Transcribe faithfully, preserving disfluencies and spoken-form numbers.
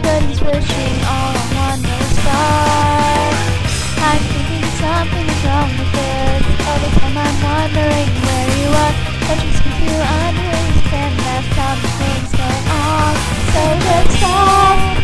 curtains pushing all on one way star. I'm thinking something is wrong with this. All the time I'm wondering where you are. Don't you seem to understand that something's going on. So let's stop.